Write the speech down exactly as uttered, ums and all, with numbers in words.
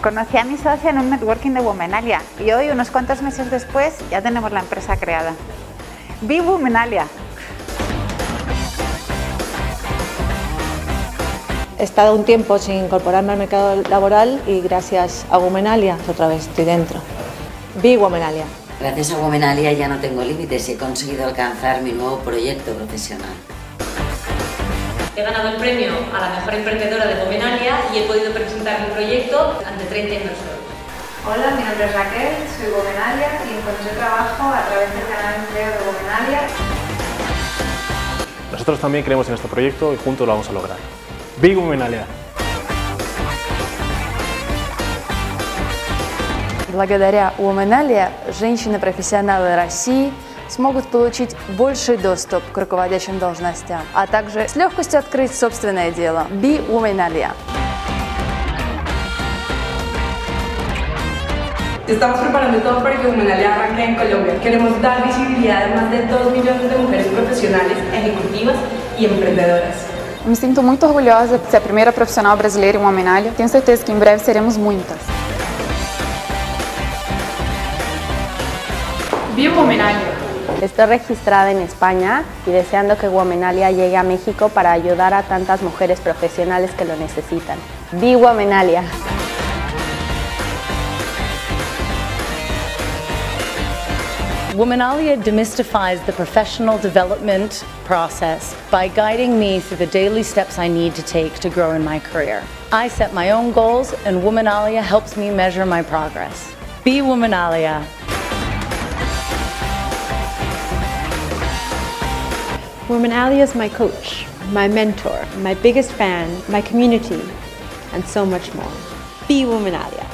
Conocí a mi socia en un networking de Womenalia y hoy, unos cuantos meses después, ya tenemos la empresa creada. Be Womenalia. He estado un tiempo sin incorporarme al mercado laboral y gracias a Womenalia otra vez estoy dentro. Be Womenalia. Gracias a Womenalia ya no tengo límites y he conseguido alcanzar mi nuevo proyecto profesional. He ganado el premio a la mejor emprendedora de Womenalia y he podido presentar mi proyecto ante treinta inversores. Hola, mi nombre es Raquel, soy Womenalia y encontré trabajo a través del canal de empleo de Womenalia. Nosotros también creemos en este proyecto y juntos lo vamos a lograr. Be Womenalia. Благодаря Womenalia женщины-профессионалы России смогут получить больший доступ к руководящим должностям, а также с легкостью открыть собственное дело. Be Womenalia. Estamos preparando todo para que Womenalia arranque en Colombia. Queremos dar visibilidad a más de dos millones de mujeres profissionais, ejecutivas e empreendedoras. Me sinto muito orgulhosa de ser a primeira profissional brasileira em Womenalia. Tenho certeza que em breve seremos muitas. Be Womenalia. Estoy registrada en España y deseando que Womenalia llegue a México para ayudar a tantas mujeres profesionales que lo necesitan. Be Womenalia. Womenalia demystifies the professional development process by guiding me through the daily steps I need to take to grow in my career. I set my own goals and Womenalia helps me measure my progress. Be Womenalia. Womenalia is my coach, my mentor, my biggest fan, my community, and so much more. Be Womenalia.